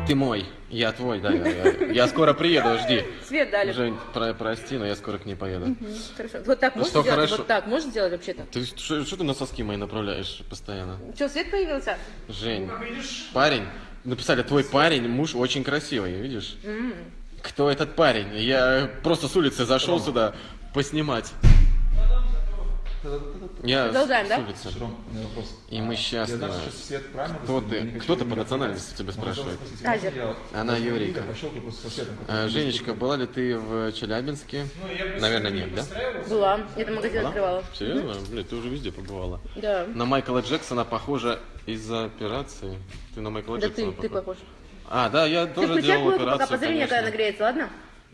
Ты мой, я твой, да. Я скоро приеду, жди. Свет дали. Жень, прости, но я скоро к ней поеду. Хорошо. Вот так можешь Что, сделать? хорошо? Вот так можешь сделать вообще-то? Ты что ты на соски мои направляешь постоянно? Что, свет появился? Жень, парень, написали, твой парень, муж очень красивый, видишь? Кто этот парень? Я просто с улицы зашел сюда поснимать. Я Продолжаем, с да? улицы. Не вопрос. И мы счастливы. Свет правильно? Кто ты? Кто ты по национальности тебя спрашивает? Азер. Она Юрика. Пощелкай просто со светом. Женечка, была ли ты в Челябинске? Наверное, нет, да? Была. Я там магазин открывала. Серьезно? Блин, ты уже везде побывала. Да. На Майкла Джексона похожа из-за операции. Ты на Майкла Да Джексона ты похож. А, да, я Ты тоже включай делал плойку, пока операцию, позови меня, когда конечно. нагреется, ладно?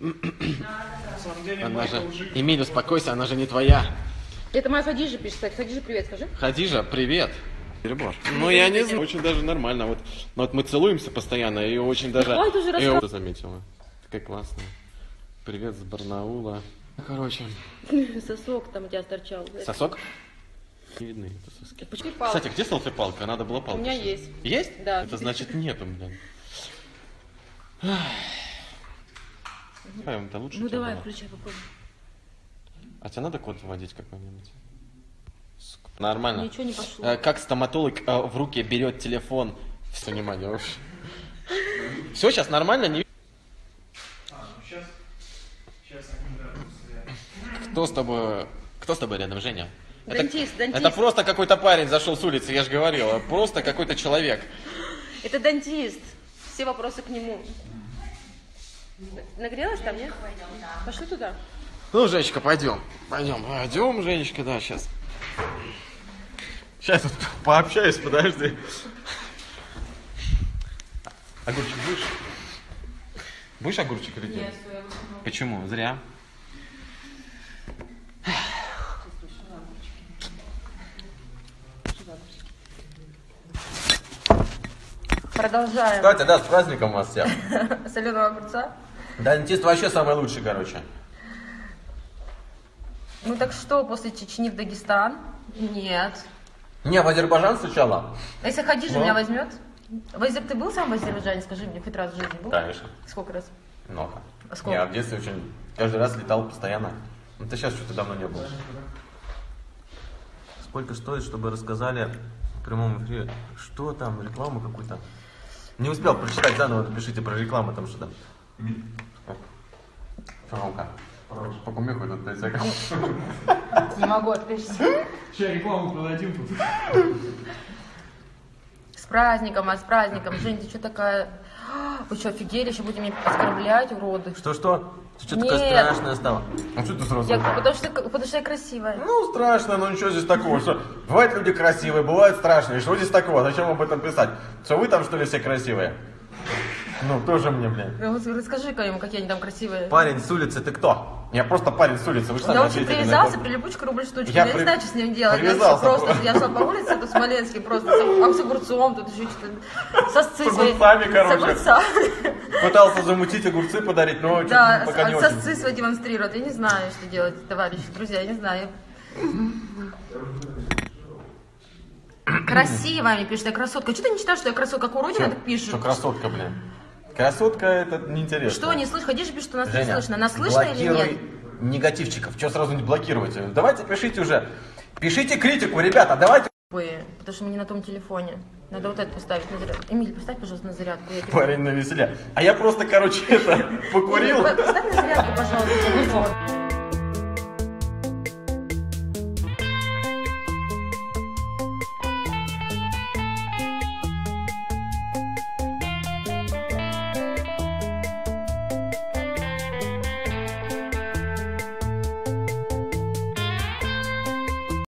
Она же... Эмиль, успокойся, она же не твоя. Это моя Хадижа пишет, кстати. Хадижа, привет, скажи. Хадижа, привет. Перебор. Ну, я не знаю, очень даже нормально. Вот мы целуемся постоянно, и очень даже... Ой, ты уже И рассказывала. вот заметила. Такая классная. Привет с Барнаула. Короче, Сосок там у тебя торчал. сосок? Не видны это соски. Почему Кстати, где селфи-палка? Надо было палку. У меня снять. есть. Есть? Да. Это значит нету, блин. Это лучше, Ну чем давай, было. включай, попробуй. А тебе надо код вводить какой-нибудь? Нормально. Ничего не пошло. Как стоматолог в руки берет телефон. Все, внимание, вообще. Все, сейчас нормально? Не... Кто с тобой рядом, Женя? Дантист, дантист. Это просто какой-то парень зашел с улицы, я же говорил. Просто какой-то человек. Это дантист. Все вопросы к нему. Нагрелась там, нет? Пошли туда. Ну, Женечка, пойдем. Пойдем, Женечка, да, сейчас. Сейчас тут пообщаюсь, подожди. Огурчик будешь? Будешь огурчик или нет? Почему? Зря. Продолжаем. Кстати, да, с праздником вас всех. Соленого огурца. Дантист вообще самый лучший, короче. Ну так что, после Чечни в Дагестан? Нет. Не, в Азербайджан сначала. А если Хадижа Ну? меня возьмет? Ты был сам в Азербайджане, скажи мне, хоть раз в жизни был? Конечно. Сколько раз? Много. А сколько? Я в детстве очень... Каждый раз летал постоянно. Ну, ты сейчас что-то давно не был. Сколько стоит, чтобы рассказали в прямом эфире, что там, рекламу какую-то? Не успел прочитать заново, пишите про рекламу там что-то. Пожалуйста. Покумеху тут 5 секунд. Не могу отвлечься. Сейчас рекламу продадим тут. С праздником, с праздником. Жень, ты что такая? Вы что, офигели? Еще будете меня оскорблять, уроды? Что? Ты что Нет. такое страшное стало? А что ты сразу? Потому что я красивая. Ну, страшно, но ничего здесь такого. Что? Бывают люди красивые, бывают страшные. Что здесь такого? Зачем об этом писать? Что вы там, что ли, все красивые? Ну, тоже мне, блин. Расскажи-ка ему, какие они там красивые. Парень с улицы, ты кто? Я просто парень с улицы, вы же сами Я очень ответили на привязался, это. прилипучка, рубль штучки. Я Я не знаю, что с ним делать. привязался. Я шла по улице, тут Смоленский просто, с огурцом, тут еще что-то, сосцы С свои. огурцами, короче. С огурцами. Пытался замутить огурцы подарить, но Да, что-то пока не очень. сосцы свои демонстрируют. Я не знаю, что делать, товарищи, друзья, я не знаю. Красивая, мне пишет, я красотка. Что ты не читаешь, что я красотка, как уродина, так пишут? Что красотка, блин. Красотка, это неинтересно. Что, не слышно? Ходишь, пишет, что нас не Женя, слышно. Нас слышно или нет? блокируй негативчиков. Что сразу не блокировать? Давайте пишите уже. Пишите критику, ребята, давайте. Потому что мы не на том телефоне. Надо вот это поставить на зарядку. Эмиль, поставь, пожалуйста, на зарядку. Я тебе- Парень на веселе. А я просто, короче, это покурил. Поставь на зарядку, пожалуйста, телефон.